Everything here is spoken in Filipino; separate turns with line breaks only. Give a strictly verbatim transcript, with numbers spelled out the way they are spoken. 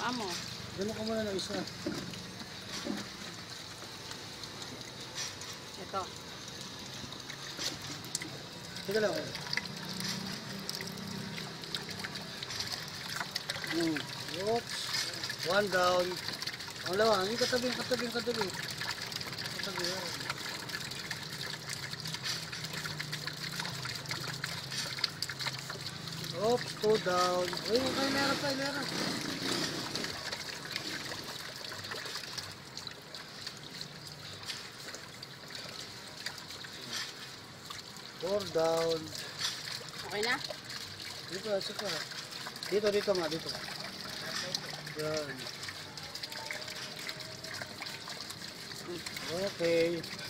Amo.
Demo ka muna ng isa.
Ito.
Sige lang. Hmm. Oops. One down. Ang lawa. Hindi katabi, katabi, katabi. Katabi yan. Oops. Two down. Uy, kaya meron pa, meron. Four down.
Okay na?
Dito, dito. Dito, dito nga, dito. Yan. Okay.